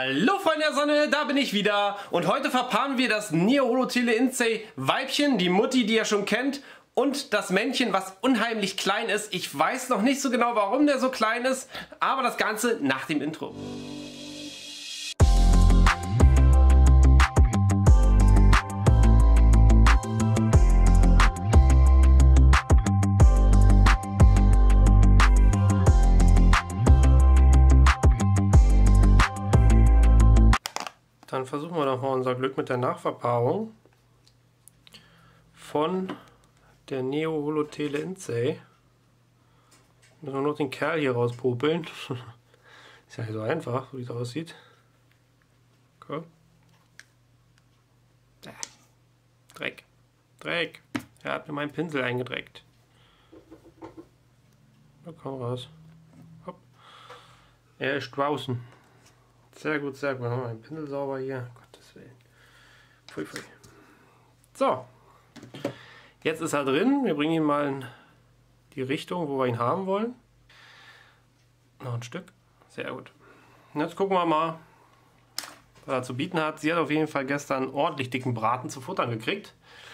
Hallo Freunde der Sonne, da bin ich wieder und heute verpaaren wir das Neoholotele Insei Weibchen, die Mutti, die ihr schon kennt, und das Männchen, was unheimlich klein ist. Ich weiß noch nicht so genau, warum der so klein ist, aber das Ganze nach dem Intro. Dann versuchen wir doch mal unser Glück mit der Nachverpaarung von der Neoholotele Insei. Müssen wir noch den Kerl hier rauspopeln. Ist ja nicht so einfach, wie es aussieht. Komm. Dreck. Dreck. Er hat mir meinen Pinsel eingedreckt. Na, komm raus. Hopp. Er ist draußen. Sehr gut, sehr gut. Machen wir meinen Pinsel sauber hier. Gottes Willen. Pfui, pfui. So. Jetzt ist er drin. Wir bringen ihn mal in die Richtung, wo wir ihn haben wollen. Noch ein Stück. Sehr gut. Und jetzt gucken wir mal, was er zu bieten hat. Sie hat auf jeden Fall gestern ordentlich dicken Braten zu futtern gekriegt.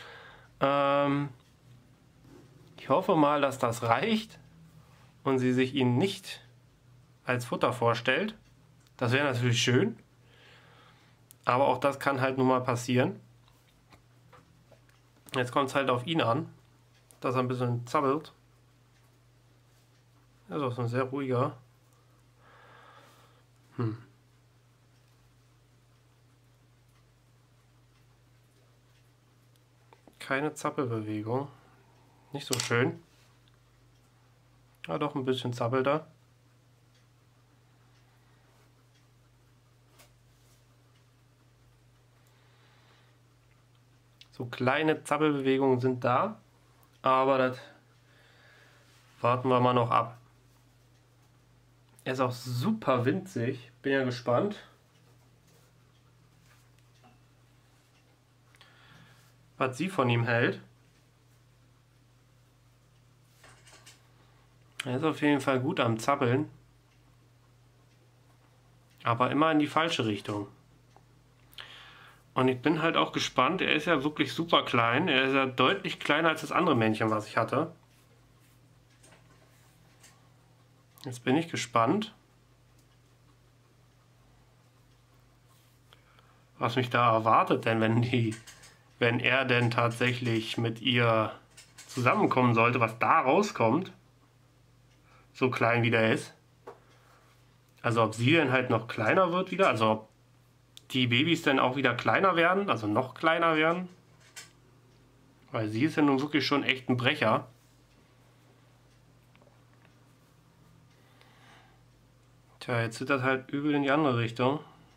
Ich hoffe mal, dass das reicht und sie sich ihn nicht als Futter vorstellt. Das wäre natürlich schön, aber auch das kann halt nun mal passieren. Jetzt kommt es halt auf ihn an, dass er ein bisschen zappelt. Er ist auch so ein sehr ruhiger. Keine Zappelbewegung. Nicht so schön. Ja, doch ein bisschen zappelt er. So kleine Zappelbewegungen sind da, aber das warten wir mal noch ab. Er ist auch super winzig, bin ja gespannt. Was sie von ihm hält. Er ist auf jeden Fall gut am Zappeln, aber immer in die falsche Richtung. Und ich bin halt auch gespannt, er ist ja wirklich super klein. Er ist ja deutlich kleiner als das andere Männchen, was ich hatte. Jetzt bin ich gespannt, was mich da erwartet, denn wenn er denn tatsächlich mit ihr zusammenkommen sollte, was da rauskommt, so klein wie der ist. Also ob sie dann halt noch kleiner wird wieder, also ob die Babys dann auch wieder kleiner werden, also noch kleiner werden. Weil sie ist ja nun wirklich schon echt ein Brecher. Tja, jetzt zittert halt übel in die andere Richtung.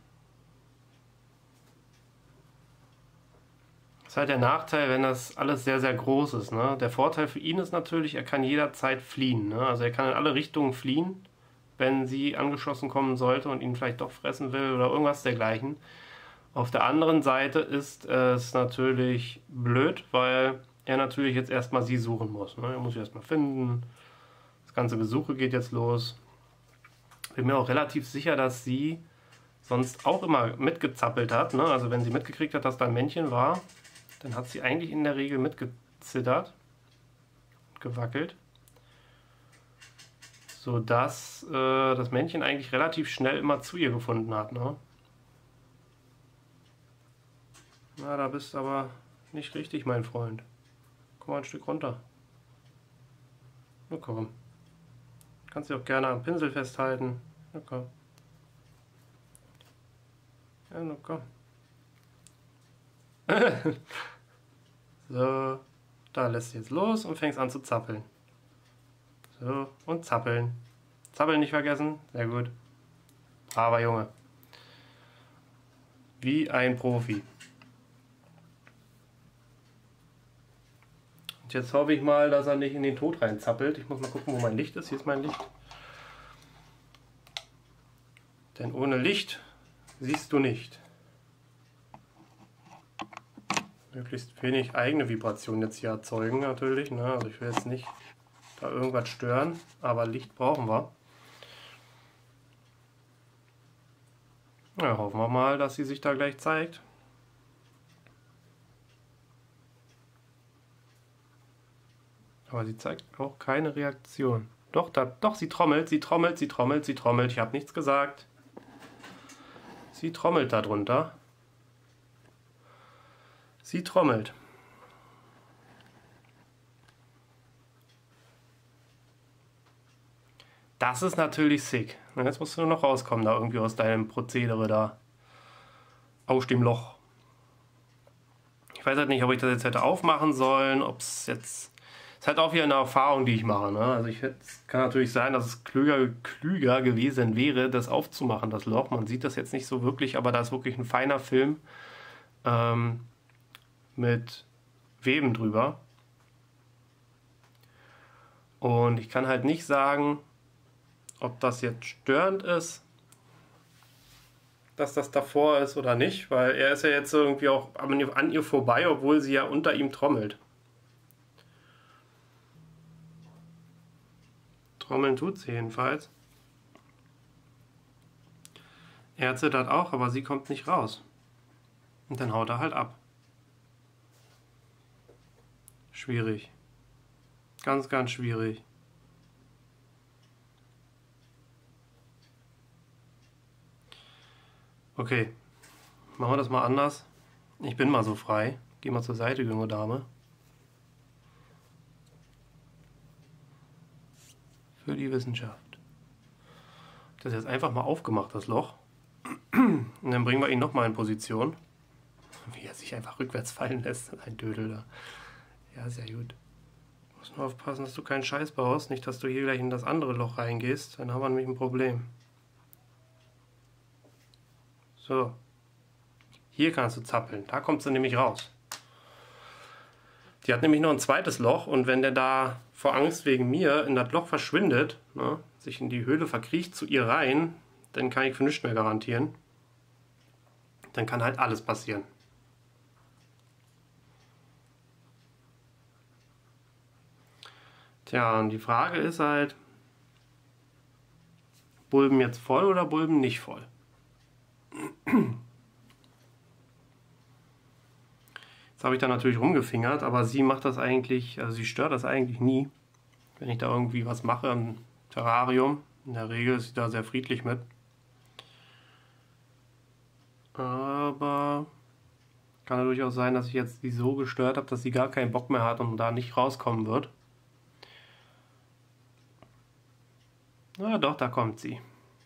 Das ist halt der Nachteil, wenn das alles sehr, sehr groß ist. Ne? Der Vorteil für ihn ist natürlich, er kann jederzeit fliehen. Ne? Also er kann in alle Richtungen fliehen, wenn sie angeschossen kommen sollte und ihn vielleicht doch fressen will oder irgendwas dergleichen. Auf der anderen Seite ist es natürlich blöd, weil er natürlich jetzt erstmal sie suchen muss. Ne? Er muss sie erstmal finden. Das ganze Gesuche geht jetzt los. Bin mir auch relativ sicher, dass sie sonst auch immer mitgezappelt hat. Ne? Also wenn sie mitgekriegt hat, dass da ein Männchen war, dann hat sie eigentlich in der Regel mitgezittert, gewackelt, sodass das Männchen eigentlich relativ schnell immer zu ihr gefunden hat. Ne? Na, da bist du aber nicht richtig, mein Freund. Komm mal ein Stück runter. Na komm. Kannst du auch gerne am Pinsel festhalten. Na komm. Ja, na komm. So, da lässt du jetzt los und fängst an zu zappeln. So, und zappeln. Zappeln nicht vergessen. Sehr gut. Braver Junge. Wie ein Profi. Und jetzt hoffe ich mal, dass er nicht in den Tod rein zappelt. Ich muss mal gucken, wo mein Licht ist. Hier ist mein Licht. Denn ohne Licht siehst du nicht. Möglichst wenig eigene Vibration jetzt hier erzeugen natürlich. Ne? Also ich will jetzt nicht da irgendwas stören, aber Licht brauchen wir. Ja, hoffen wir mal, dass sie sich da gleich zeigt. Aber sie zeigt auch keine Reaktion. Doch, doch, sie trommelt, sie trommelt, sie trommelt, sie trommelt. Ich habe nichts gesagt. Sie trommelt darunter. Sie trommelt. Das ist natürlich sick. Jetzt musst du nur noch rauskommen, da irgendwie aus deinem Prozedere da. Aus dem Loch. Ich weiß halt nicht, ob ich das jetzt hätte aufmachen sollen, ob es jetzt... Es ist halt auch wieder eine Erfahrung, die ich mache. Ne? Also es kann natürlich sein, dass es klüger gewesen wäre, das aufzumachen, das Loch. Man sieht das jetzt nicht so wirklich, aber da ist wirklich ein feiner Film mit Weben drüber. Und ich kann halt nicht sagen, ob das jetzt störend ist, dass das davor ist oder nicht, weil er ist ja jetzt irgendwie auch an ihr vorbei, obwohl sie ja unter ihm trommelt. Trommeln tut sie jedenfalls. Er zittert auch, aber sie kommt nicht raus. Und dann haut er halt ab. Schwierig. Ganz, ganz schwierig. Okay, machen wir das mal anders. Ich bin mal so frei. Geh mal zur Seite, junge Dame. Für die Wissenschaft. Das ist jetzt einfach mal aufgemacht, das Loch. Und dann bringen wir ihn nochmal in Position. Wie er sich einfach rückwärts fallen lässt. Ein Dödel da. Ja, sehr gut. Du musst nur aufpassen, dass du keinen Scheiß baust. Nicht, dass du hier gleich in das andere Loch reingehst. Dann haben wir nämlich ein Problem. So. Hier kannst du zappeln. Da kommt sie nämlich raus. Die hat nämlich noch ein zweites Loch und wenn der da vor Angst wegen mir in das Loch verschwindet, ne, sich in die Höhle verkriecht zu ihr rein, dann kann ich für nichts mehr garantieren. Dann kann halt alles passieren. Tja, und die Frage ist halt, Bulben jetzt voll oder Bulben nicht voll? Jetzt habe ich da natürlich rumgefingert, aber sie macht das eigentlich, also sie stört das eigentlich nie, wenn ich da irgendwie was mache im Terrarium. In der Regel ist sie da sehr friedlich mit. Aber kann ja durchaus sein, dass ich jetzt sie so gestört habe, dass sie gar keinen Bock mehr hat und da nicht rauskommen wird. Na doch, da kommt sie.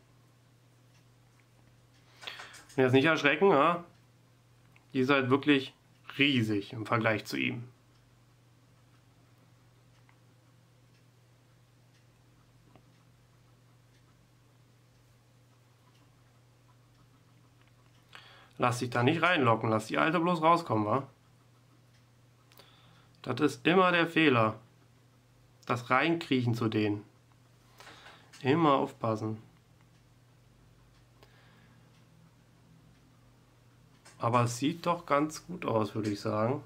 Und jetzt nicht erschrecken, ja? Die ist halt wirklich riesig im Vergleich zu ihm. Lass dich da nicht reinlocken, lass die Alte bloß rauskommen, wa? Das ist immer der Fehler. Das Reinkriechen zu denen. Immer aufpassen. Aber es sieht doch ganz gut aus, würde ich sagen.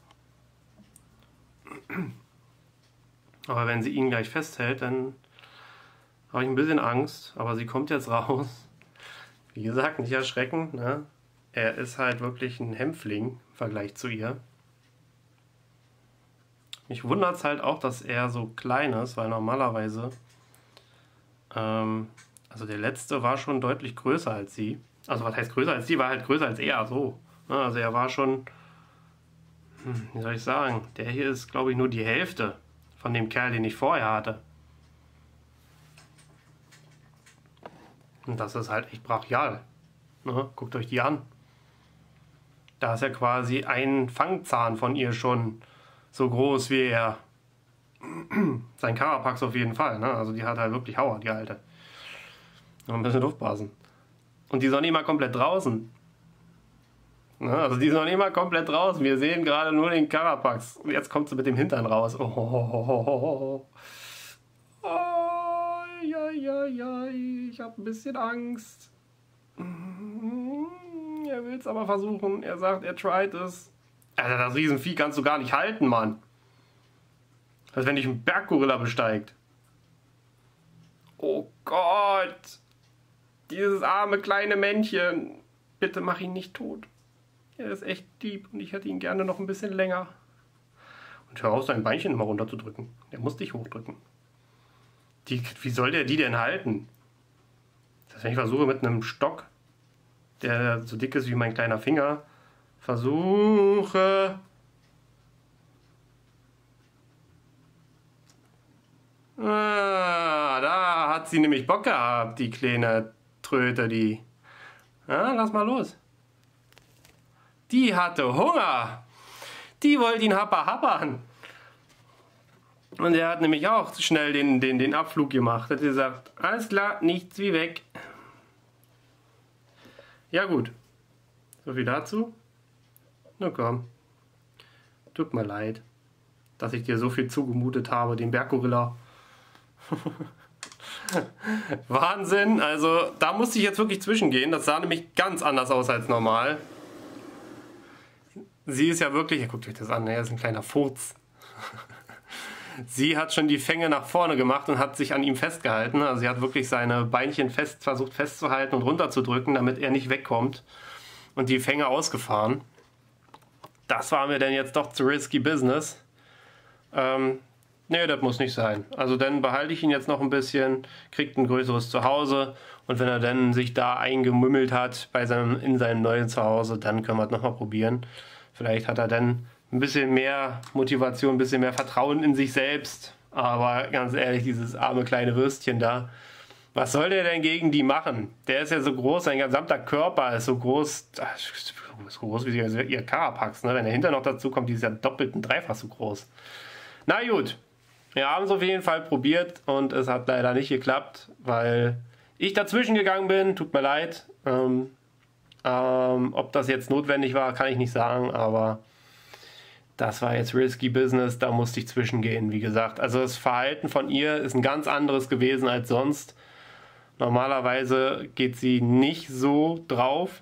Aber wenn sie ihn gleich festhält, dann habe ich ein bisschen Angst. Aber sie kommt jetzt raus. Wie gesagt, nicht erschrecken, ne? Er ist halt wirklich ein Hämpfling im Vergleich zu ihr. Mich wundert es halt auch, dass er so klein ist, weil normalerweise, also der letzte war schon deutlich größer als sie. Also was heißt größer als sie, war halt größer als er, so. Also er war schon, wie soll ich sagen, der hier ist, glaube ich, nur die Hälfte von dem Kerl, den ich vorher hatte. Und das ist halt echt brachial. Ne? Guckt euch die an. Da ist ja quasi ein Fangzahn von ihr schon so groß wie er. Sein Carapax auf jeden Fall. Ne? Also die hat halt wirklich Hauer, die Alte. Noch ein bisschen aufpassen. Und die ist noch nicht mal komplett draußen. Ne? Also die ist noch nicht mal komplett draußen. Wir sehen gerade nur den Carapax. Und jetzt kommt sie mit dem Hintern raus. Oh, ja, ich habe ein bisschen Angst. Er will es aber versuchen. Er sagt, er tried es. Alter, das Riesenvieh kannst du gar nicht halten, Mann. Als wenn dich ein Berggorilla besteigt. Oh Gott. Dieses arme kleine Männchen. Bitte mach ihn nicht tot. Er ist echt lieb und ich hätte ihn gerne noch ein bisschen länger. Und hör auf, sein Beinchen immer runterzudrücken. Der muss dich hochdrücken. Wie soll der die denn halten? Das, wenn ich versuche mit einem Stock, der so dick ist wie mein kleiner Finger, versuche... Ah, da hat sie nämlich Bock gehabt, die kleine Tröte, die... Ja, lass mal los. Die hatte Hunger. Die wollte ihn happern. Und er hat nämlich auch schnell den Abflug gemacht. Hat gesagt, alles klar, nichts wie weg. Ja gut. So viel dazu. Na komm. Tut mir leid, dass ich dir so viel zugemutet habe, dem Berggorilla. Wahnsinn, also da musste ich jetzt wirklich zwischengehen. Das sah nämlich ganz anders aus als normal. Sie ist ja wirklich, ja, guckt euch das an, er ist ein kleiner Furz. Sie hat schon die Fänge nach vorne gemacht und hat sich an ihm festgehalten. Also sie hat wirklich seine Beinchen versucht festzuhalten und runterzudrücken, damit er nicht wegkommt. Und die Fänge ausgefahren. Das war mir denn jetzt doch zu risky business. Nee, das muss nicht sein. Also dann behalte ich ihn jetzt noch ein bisschen, kriegt ein größeres Zuhause und wenn er dann sich da eingemümmelt hat in seinem neuen Zuhause, dann können wir es nochmal probieren. Vielleicht hat er dann ein bisschen mehr Motivation, ein bisschen mehr Vertrauen in sich selbst. Aber ganz ehrlich, dieses arme kleine Würstchen da, was soll der denn gegen die machen? Der ist ja so groß, sein gesamter Körper ist so groß, so groß wie ihr Carapax, ne? Wenn der Hintern noch dazu kommt, die ist ja doppelt und dreifach so groß. Na gut. Wir haben es auf jeden Fall probiert und es hat leider nicht geklappt, weil ich dazwischen gegangen bin. Tut mir leid. Ob das jetzt notwendig war, kann ich nicht sagen, aber das war jetzt risky business, da musste ich zwischengehen, wie gesagt. Also das Verhalten von ihr ist ein ganz anderes gewesen als sonst. Normalerweise geht sie nicht so drauf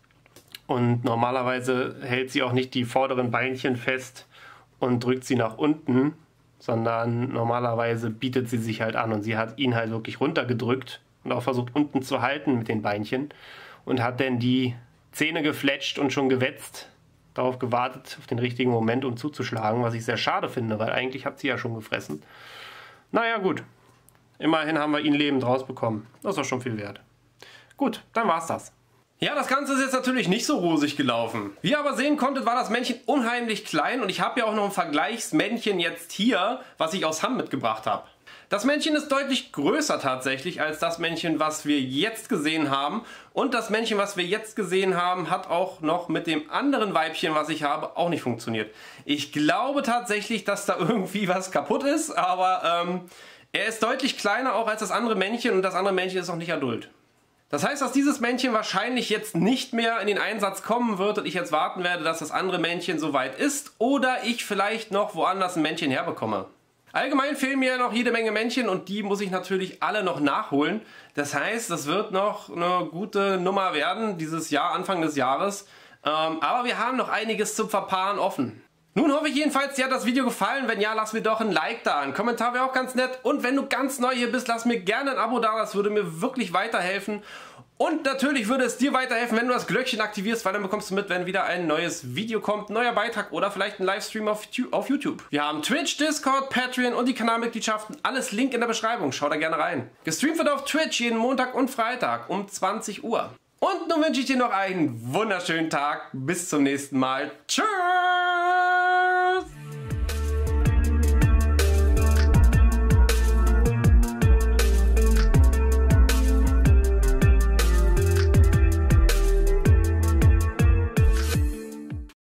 und normalerweise hält sie auch nicht die vorderen Beinchen fest und drückt sie nach unten, sondern normalerweise bietet sie sich halt an und sie hat ihn halt wirklich runtergedrückt und auch versucht unten zu halten mit den Beinchen und hat dann die Zähne gefletscht und schon gewetzt, darauf gewartet, auf den richtigen Moment, um zuzuschlagen, was ich sehr schade finde, weil eigentlich hat sie ja schon gefressen. Naja gut, immerhin haben wir ihn lebend rausbekommen, das ist doch schon viel wert. Gut, dann war's das. Ja, das Ganze ist jetzt natürlich nicht so rosig gelaufen. Wie ihr aber sehen konntet, war das Männchen unheimlich klein und ich habe ja auch noch ein Vergleichsmännchen jetzt hier, was ich aus Hamm mitgebracht habe. Das Männchen ist deutlich größer tatsächlich als das Männchen, was wir jetzt gesehen haben. Und das Männchen, was wir jetzt gesehen haben, hat auch noch mit dem anderen Weibchen, was ich habe, auch nicht funktioniert. Ich glaube tatsächlich, dass da irgendwie was kaputt ist, aber er ist deutlich kleiner auch als das andere Männchen und das andere Männchen ist noch nicht adult. Das heißt, dass dieses Männchen wahrscheinlich jetzt nicht mehr in den Einsatz kommen wird und ich jetzt warten werde, dass das andere Männchen soweit ist oder ich vielleicht noch woanders ein Männchen herbekomme. Allgemein fehlen mir noch jede Menge Männchen und die muss ich natürlich alle noch nachholen. Das heißt, das wird noch eine gute Nummer werden dieses Jahr, Anfang des Jahres. Aber wir haben noch einiges zum Verpaaren offen. Nun hoffe ich jedenfalls, dir hat das Video gefallen. Wenn ja, lass mir doch ein Like da. Ein Kommentar wäre auch ganz nett. Und wenn du ganz neu hier bist, lass mir gerne ein Abo da. Das würde mir wirklich weiterhelfen. Und natürlich würde es dir weiterhelfen, wenn du das Glöckchen aktivierst, weil dann bekommst du mit, wenn wieder ein neues Video kommt, ein neuer Beitrag oder vielleicht ein Livestream auf YouTube. Wir haben Twitch, Discord, Patreon und die Kanalmitgliedschaften. Alles Link in der Beschreibung. Schau da gerne rein. Gestreamt wird auf Twitch jeden Montag und Freitag um 20 Uhr. Und nun wünsche ich dir noch einen wunderschönen Tag. Bis zum nächsten Mal. Tschüss!